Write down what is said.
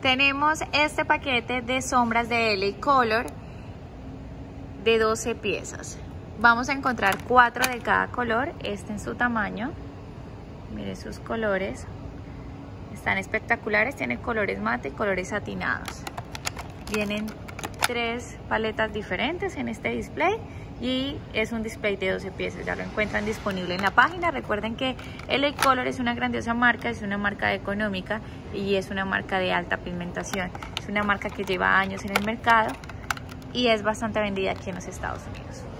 Tenemos este paquete de sombras de LA Color de 12 piezas. Vamos a encontrar 4 de cada color, este en su tamaño. Miren sus colores. Están espectaculares, tienen colores mate y colores satinados. Vienen 3 paletas diferentes en este display y es un display de 12 piezas. Ya lo encuentran disponible en la página. Recuerden que LA Color es una grandiosa marca, es una marca económica y es una marca de alta pigmentación. Es una marca que lleva años en el mercado y es bastante vendida aquí en los Estados Unidos.